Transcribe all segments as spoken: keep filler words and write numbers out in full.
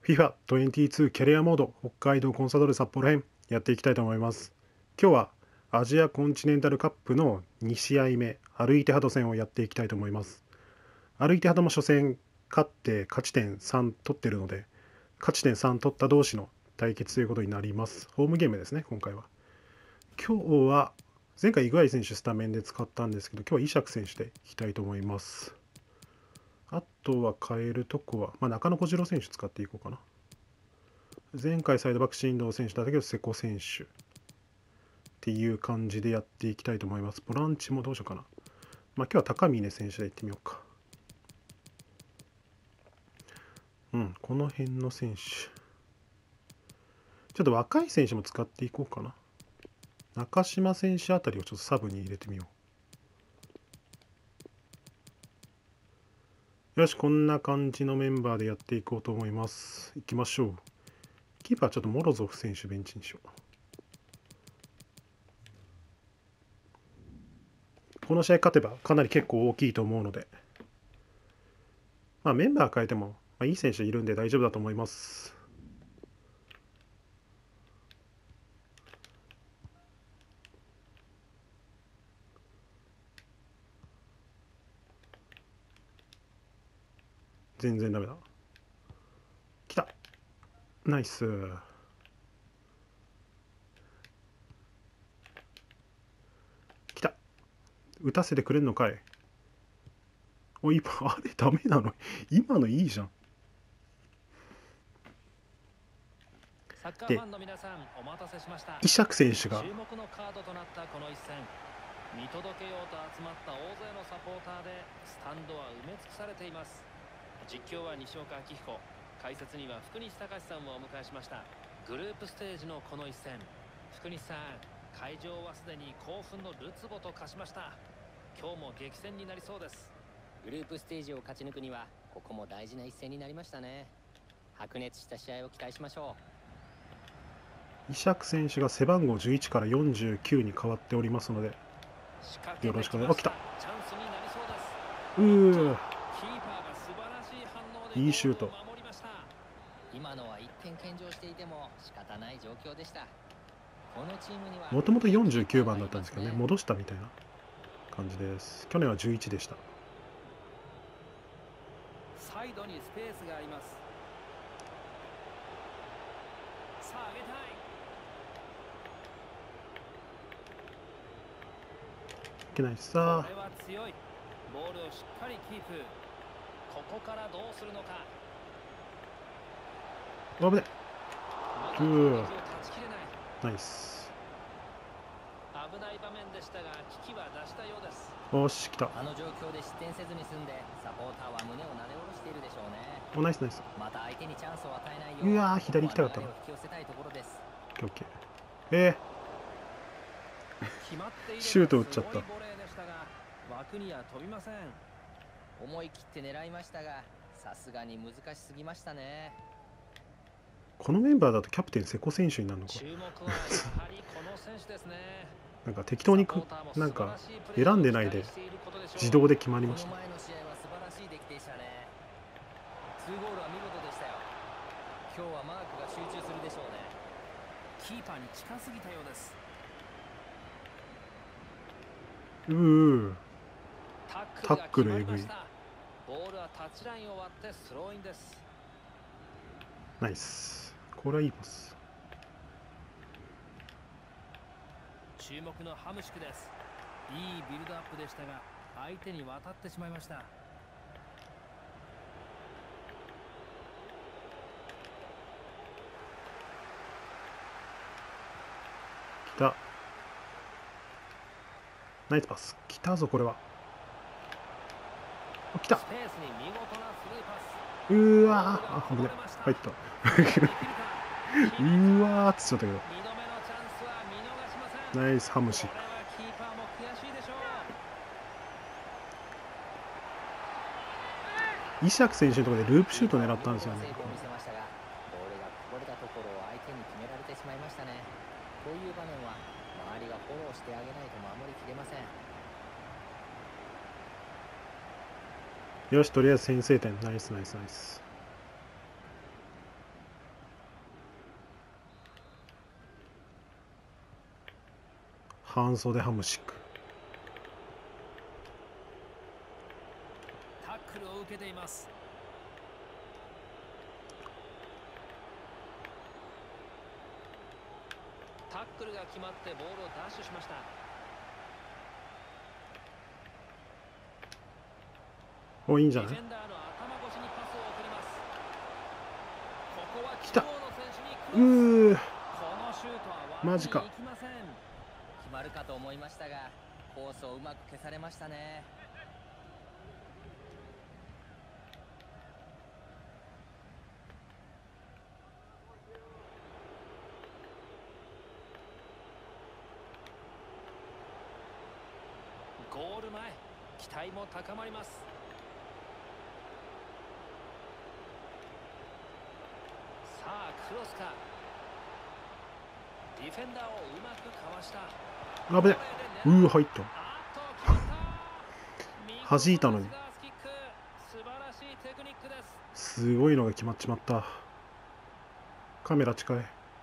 フィファにじゅうに キャリアモード北海道コンサドーレ札幌編やっていきたいと思います。今日はアジアコンチネンタルカップのに試合目、歩いてハド戦をやっていきたいと思います。歩いてハドも初戦勝って勝ち点さん取ってるので、勝ち点さん取った同士の対決ということになります。ホームゲームですね、今回は。今日は前回イグアイ選手スタメンで使ったんですけど、今日はイシャク選手でいきたいと思います。あとは変えるとこは、まあ、中野小次郎選手使っていこうかな。前回サイドバック進藤選手だったけど瀬古選手っていう感じでやっていきたいと思います。ボランチもどうしようかな。まあ今日は高峰選手でいってみようか。うん、この辺の選手。ちょっと若い選手も使っていこうかな。中島選手あたりをちょっとサブに入れてみよう。よし、こんな感じのメンバーでやっていこうと思います。いきましょう。キーパーちょっとモロゾフ選手ベンチにしよう。この試合勝てばかなり結構大きいと思うので、まあメンバー変えても、まあ、いい選手いるんで大丈夫だと思います。全然ダメだ。来た。ナイス。来た。打たせてくれんのかい。お、今、あれダメなの。今のいいじゃん。で、イシャク選手が注目のカードとなったこの一戦、見届けようと集まった大勢のサポーターでスタンドは埋め尽くされています。実況は西岡明彦、解説には福西隆さんをお迎えしました。グループステージのこの一戦、福西さん、会場はすでに興奮のるつぼと化しました。今日も激戦になりそうです。 グループステージを勝ち抜くにはここも大事な一戦になりましたね。白熱した試合を期待しましょう。イシャク選手が背番号じゅういちからよんじゅうきゅうに変わっておりますので、よろしくお願いします。来た。うー、いいシュート。 今のはいってん献上していても仕方ない状況でした。 もともとよんじゅうきゅうばんだったんですけどね、戻したみたいな感じです。去年はじゅういちでした。 サイドにスペースがあります。さあ上げたい。 いけないさあ。 これは強い。ボールをしっかりキープ。ここからどうするのか。 危ね。うー、ナイス。 危ない場面でしたが危機は脱したようです。 おし、来た。 あの状況で失点せずに済んでサポーターは胸をなで下ろしているでしょうね。 お、ナイスナイス。 また相手にチャンスを与えないよう、 うわー、左行きたかったな。 引き寄せたいところです。 オッケー。えー、シュート打っちゃった。 枠には飛びません。 思い切って狙いましたがさすがに難しすぎましたね。 このメンバーだとキャプテン瀬古選手になるのか。 注目はやはりこの選手ですね。 なんか適当にくなんか選んでないで自動で決まりました。 この前の試合は素晴らしい出来でしたね。ツーゴールは見事でしたよ。今日はマークが集中するでしょうね。 キーパーに近すぎたようです。 うー、 タックルえぐい。ボールはタッチラインを割ってスローインです。 ナイス。これはいいパス。 注目のハムシクです。いいビルドアップでしたが相手に渡ってしまいました。 来た。ナイスパス。来たぞこれは。来た。うーわー、あ、危ね。入った。うーわーって言っちゃったけど。ナイスハムシック。イシャク選手のところでループシュート狙ったんですよね。 ボールがこぼれたところを相手に決められてしまいましたね。こういう場面は周りがフォローしてあげないと守りきれません。 よし、とりあえず先制点。ナイスナイスナイス。 半袖ハムシック。 タックルを受けています。タックルが決まってボールをダッシュしました。 お、いいんじゃない。 ディフェンダーの頭越しにパスを送ります。ここは来た。 中央の選手にクうー、 ロス。このシュートはマジか。 決まるかと思いましたが、コースをうまく消されましたね。 ゴール前、期待も高まります。さあクロスか。ディフェンダーをうまくかわした。 あぶね。うー、入った。弾いたのに。すごいのが決まっちまった。カメラ近い。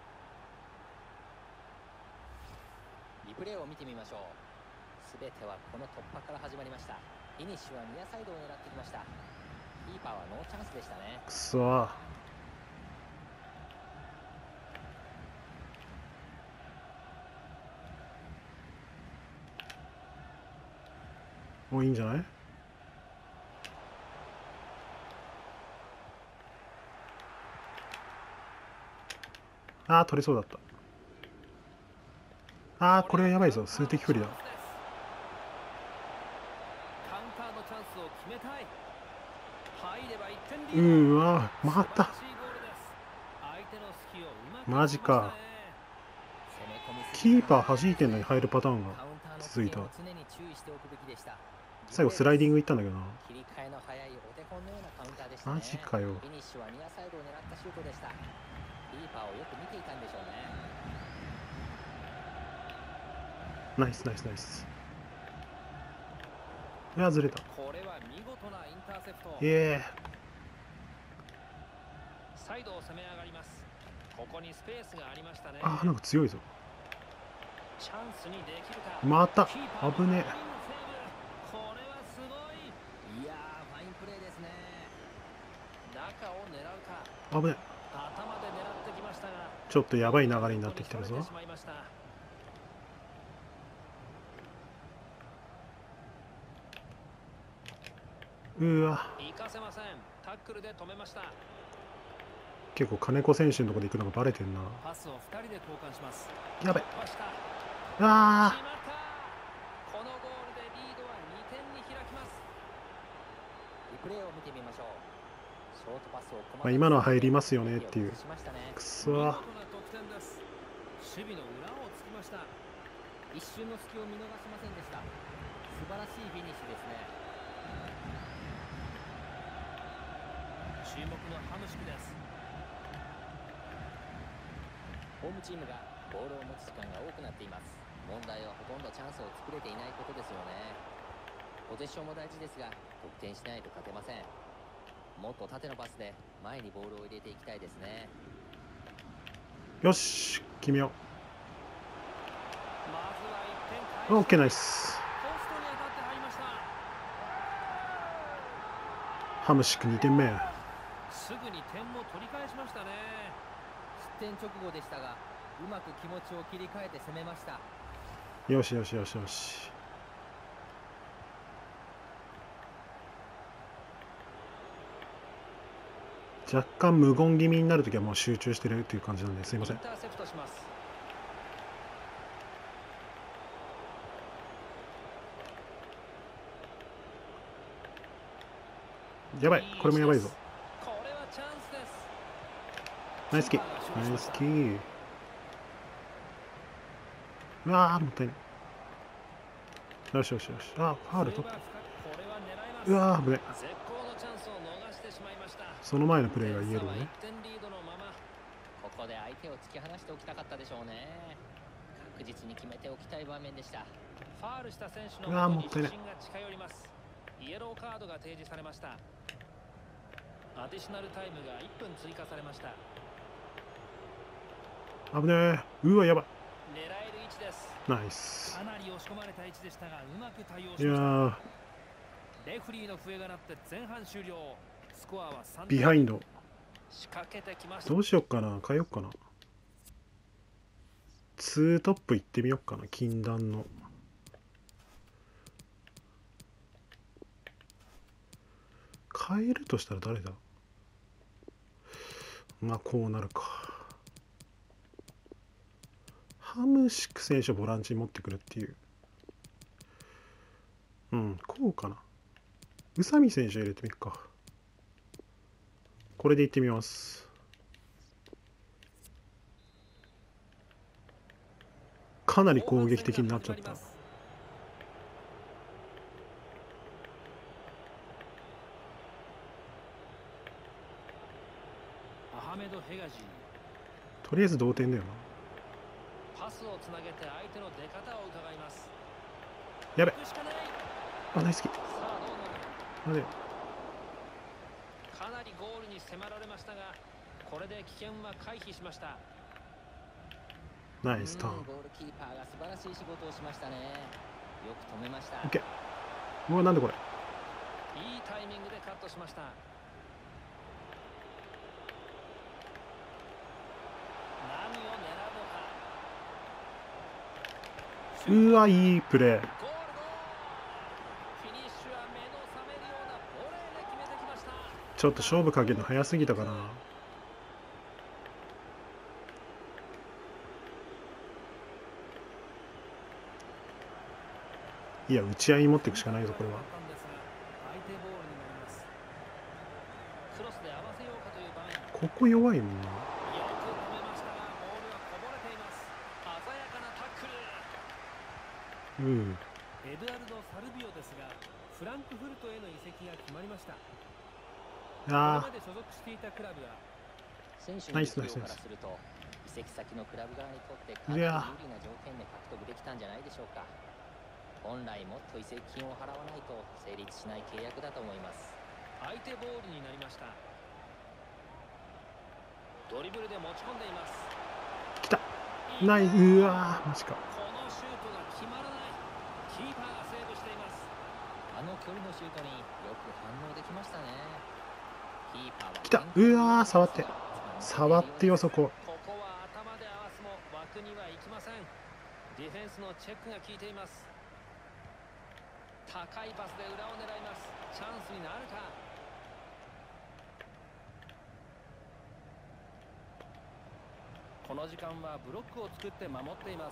リプレイを見てみましょう。すべてはこの突破から始まりました。フィニッシュはニアサイドを狙ってきました。キーパーはノーチャンスでしたね。 くそー。もういいんじゃない。あー、取れそうだった。あー、これはやばいぞ。数的不利だ。 カウンターのチャンスを決めたい。入ればいってんリード。 うーわー、回った。 素晴らしいゴールです。相手の隙をうまくマジか。キーパー弾いてんのに入るパターンが続いた。最後スライディングいったんだけどな。 切り替えの早いお手本のようなカウンターでしたね。 マジかよ。 フィニッシュはニアサイドを狙ったシュートでした。キーパーをよく見ていたんでしょうね。 ナイスナイスナイス。いや、ずれた。 これは見事なインターセプト。 イエサイドを攻め上がります。ここにスペースがありましたね。 ー。あー、なんか強いぞ。 チャンスにできるか。 回った。 キーパー危ねえ。 これはすごい。 いやー、ファインプレーですね。 中を狙うか。 危ねえ。 頭で狙ってきましたが、 ちょっとやばい流れになってきてるぞ。うーわ。 行かせません。タックルで止めました。 結構金子選手のところで行くのがバレてんな。 パスをふたりで交換します。 やべ。 ああー。このゴールでリードはにてんに開きます。 リプレイを見てみましょう。ショートパスをまあ、今のは入りますよねっていう。くそー。 守備の裏をつきました。 一瞬の隙を見逃しませんでした。素晴らしいフィニッシュですね。 注目のハムシクです。 ホームチームがボールを持つ時間が多くなっています。問題はほとんどチャンスを作れていないことですよね。ポゼッションも大事ですが、得点しないと勝てません。もっと縦のパスで前にボールを入れていきたいですね。 よし、決めよまずはいってん返し。 う。オッケー、ナイス。 ポストに当たって入りました。 ハムシックにてんめ。 すぐに点も取り返しましたね。 失点直後でしたが、うまく気持ちを切り替えて攻めました。 よしよしよしよし。若干無言気味になるときはもう集中してるっていう感じなんですいません。 インターセプトします。 やばい、これもやばいぞ。 これはチャンスです。 ナイスキー、ナイスキー。うわー、もったいない。よしよしよし。あー、ファール取った。うわー、危ね。その前のプレーがイエローね。 ここで相手を突き放しておきたかったでしょうね。確実に決めておきたい場面でした。 ファールした選手のうわー、もったいない。 イエローカードが提示されました。アディショナルタイムがいっぷん追加されました。 危ねえ。うわ、やばい。 狙える位置です。 ナイス。 かなり押し込まれた位置でしたがうまく対応しました。 いやー、 レフリーの笛が鳴って前半終了。スコアはさんビハインド。 仕掛けてきました。 どうしよっかな、変えよっかな。ツートップ行ってみよっかな、禁断の。変えるとしたら誰だ。まあこうなるか。ハムシック選手をボランチに持ってくるっていう。うん、こうかな。宇佐美選手入れてみっか。これで行ってみます。かなり攻撃的になっちゃった。 アハメド・ヘガジー。 とりあえず同点だよな。 パスをつなげて相手の出方を伺います。 やべ。 行くしかない。 あ、ナイスキー。 さあどうなる。 あれ。 かなりゴールに迫られましたが、これで危険は回避しました。 ナイスターン。 ゴールキーパーが素晴らしい仕事をしましたね。よく止めました。 オッケー。うわ、なんでこれ。 いいタイミングでカットしました。何を狙うのか。 うわ、いいプレー。 ゴールゴール。フィニッシュは目の覚めるようなボレーで決めてきました。 ちょっと勝負かけるの早すぎたかな。いや、打ち合いに持っていくしかないぞ、これは。ここ弱いもんな。うん。 エドアルド・サルビオですが、フランクフルトへの移籍が決まりました。 ああ。 ナイスナイスナイス。移籍先のクラブ側にとってかなり有利な条件で獲得できたんじゃないでしょうか。本来もっと移籍金を払わないと成立しない契約だと思います。 相手ボールになりました。ドリブルで持ち込んでいます。 来た。ない。うわー、マジか。 このシュートが決まらない。キーパーがセーブしています。 あの距離のシュートによく反応できましたね。キーパーは来た。うわー、触って触ってよ、そこ。 ここは頭で合わすも枠にはいきません。ディフェンスのチェックが効いています。高いパスで裏を狙います。チャンスになるか。この時間はブロックを作って守っています。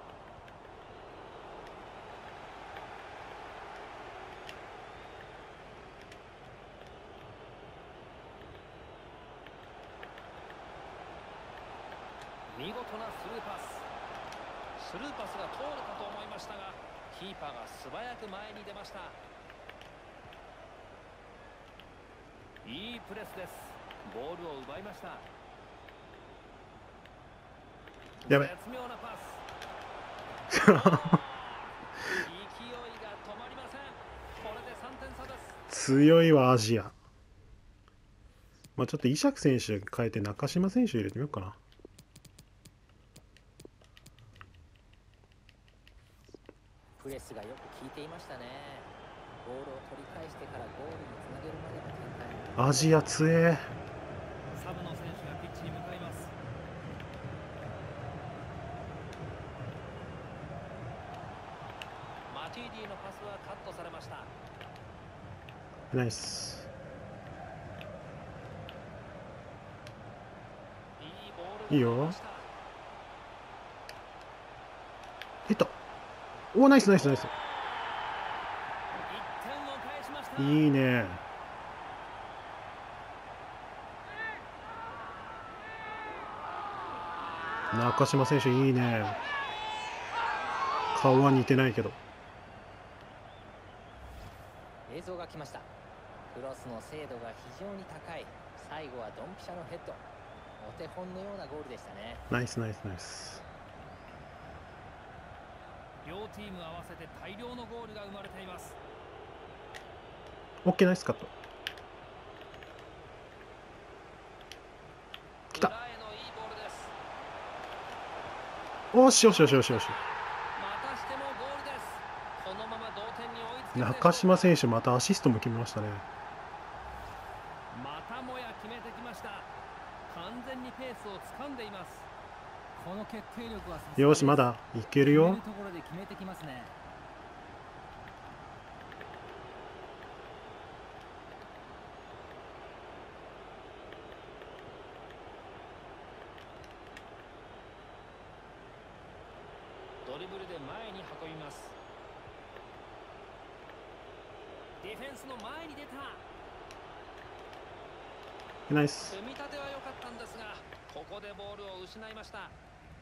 見事なスルーパス。スルーパスが通るかと思いましたが、キーパーが素早く前に出ました。いいプレスです。ボールを奪いました。 やべ。 絶妙なパス。勢いが止まりません。これでさんてん差です。 強いわ、アジア。まあちょっとイシャク選手変えて中島選手入れてみようかな。 プレスがよく効いていましたね。ボールを取り返してからゴールにつなげるまでの展開。 アジア強え。 サブの選手がピッチに向かいます。マティーディのパスはカットされました。 ナイス。 いいボール。 いいよ。ヒット。おー、ナイスナイスナイス。いいね。中島選手いいね。顔は似てないけど。 映像が来ました。クロスの精度が非常に高い。最後はドンピシャのヘッド。お手本のようなゴールでしたね。 ナイスナイスナイス。 両チーム合わせて大量のゴールが生まれています。 オッケー、ナイスカット。来た。 おしよしよしよしよし。 またしてもゴールです。このまま同点に追いつけるでしょうか。 中島選手またアシストも決めましたね。 またもや決めてきました。完全にペースを掴んでいます。 この決定力はさすがです。 よし、まだいけるよ。 決めるところで決めてきますね。 ドリブルで前に運びます。ディフェンスの前に出た。 ナイス。 組み立ては良かったんですが、ここでボールを失いました。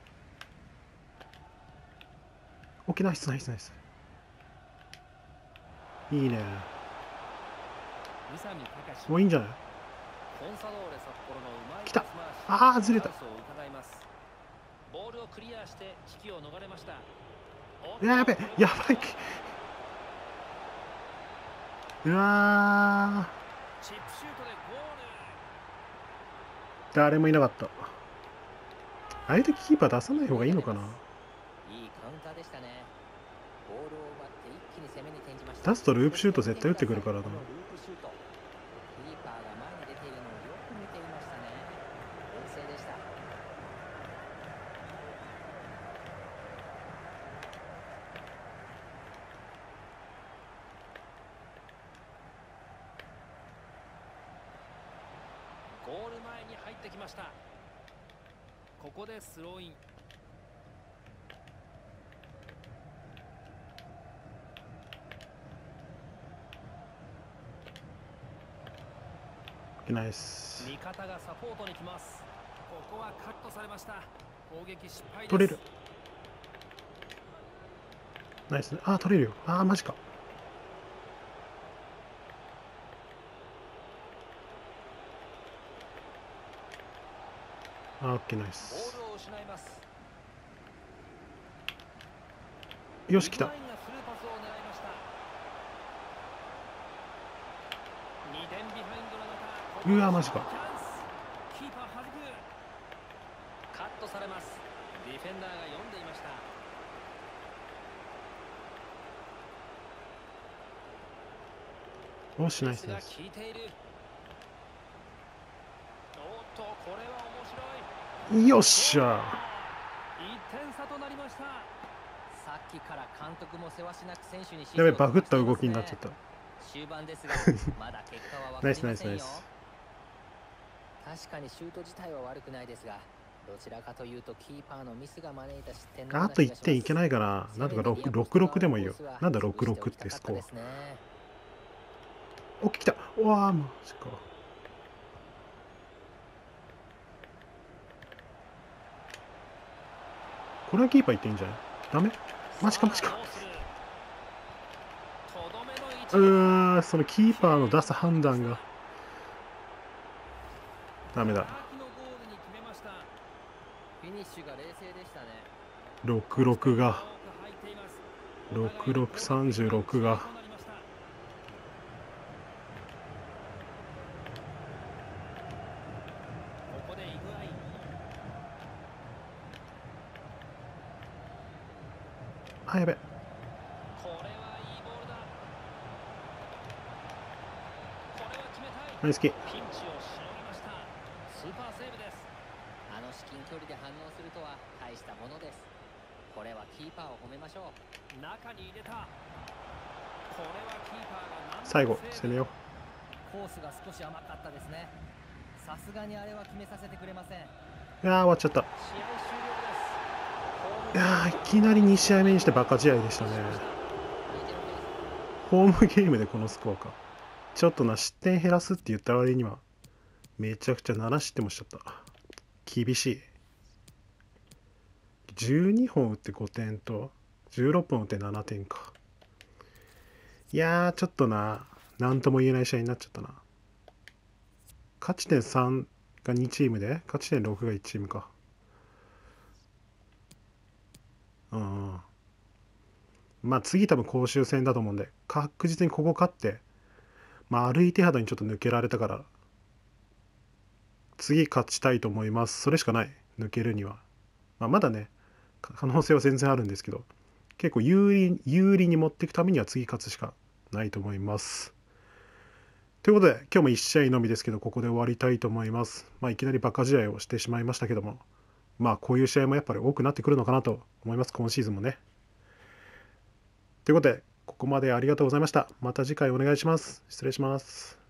オッケー、ナイスナイスナイス。いいね。 宇佐美隆。 もういいんじゃない？ コンサドーレ札幌のうまい来た。 パス回し。 ああ、ずれた。 チャンスを伺います。ボールをクリアして危機を逃れました。 やべ、やばい。うわー。 チップシュートでゴール。 誰もいなかった。ああいう時キーパー出さない方がいいのかな。 いいカウンターでしたね。ボールを奪って一気に攻めに転じました。 出すとループシュート絶対打ってくるからな。 ループシュート。キーパーが前に出ているのをよく見ていましたね。冷静でした。 ゴール前に入ってきました。ここでスローイン。 ナイス。 味方がサポートに来ます。ここはカットされました。攻撃失敗です。 取れる。ナイス。ああ、取れるよ。ああ、マジか。あー、オッケー、ナイス。 ボールを失います。 よし、来た。 イグアインがスルーパスを狙いました。にてんビハインドの中、 うわマジか。 チャンス。キーパー弾く。カットされます。ディフェンダーが読んでいました。 よし、ナイスがナイス。 効いている。おっと、これは面白い。 よっしゃ。 いってん差となりました。 さっきから監督もせわしなく選手に指示やべ、 をバグった動き出していますねになっちゃった。 終盤ですが、まだ結果は分かりませんよ。 ナイスナイスナイス。 確かにシュート自体は悪くないですが、どちらかというとキーパーのミスが招いた失点のようなあといってんいけないいかな。なんとかろく、ろくろくでもいいよ。なんだろくろくってスコア。オッケー、来た。うわー、マジか。これはキーパーいっていいんじゃない？ダメ？マジかマジか。うーん、そのキーパーの出す判断がダメだ。 フィニッシュが冷静でしたね。 ろくろくがろくろくさんじゅうろくがあ、やべ。ナイスキー。 ピンチをしのぎました。スーパーセーブです。 あの至近距離で反応するとは大したものです。これはキーパーを褒めましょう。 中に入れた。これはキーパーが何最後攻めよう。 コースが少し甘かったですね。さすがにあれは決めさせてくれません。 いやー、終わっちゃった。 試合終了です。 いやー、いきなりに試合目にしてバカ試合でしたね。ホームゲームでこのスコアか。ちょっとな、失点減らすって言った割にはめちゃくちゃなな失点もしちゃった。厳しい。じゅうにほん打ってごてんとじゅうろっぽん打ってななてんか。いやー、ちょっとな、なんとも言えない試合になっちゃったな。勝ち点さんがにチームで勝ち点ろくがいちチームか。うん。まあ次多分公衆戦だと思うんで、確実にここ勝って、まあ歩いて肌にちょっと抜けられたから、次勝ちたいと思います。それしかない。抜けるには。まあまだね、 可能性は全然あるんですけど、結構有利有利に持っていくためには次勝つしかないと思います。ということで今日もいち試合のみですけど、ここで終わりたいと思います。まあ、いきなりバカ試合をしてしまいましたけども、まあこういう試合もやっぱり多くなってくるのかなと思います、今シーズンもね。ということでここまでありがとうございました。また次回お願いします。失礼します。